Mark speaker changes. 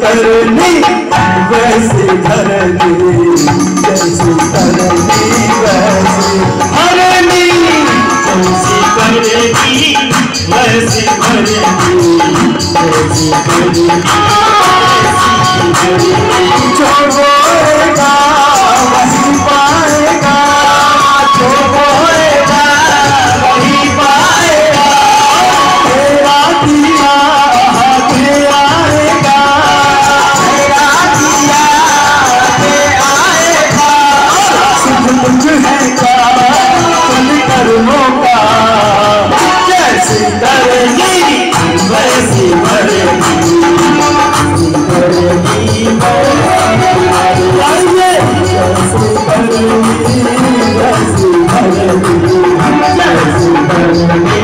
Speaker 1: करनी वैसे धरनी, जैसी करनी वैसे हरनी, जैसी करनी वैसी भरनी, जैसी करनी जो बोएगा वही पाएगा, जो बोएगा वही पाएगा, तेरा दिया हाथे आएगा, तेरा दिया हाथे आएगा, सुख दुख है क्या तुम कर्मों का, जैसी करेगी वैसी भरेगी, करेगी जैसी करेगी वैसी भरेगी, जैसी करेगी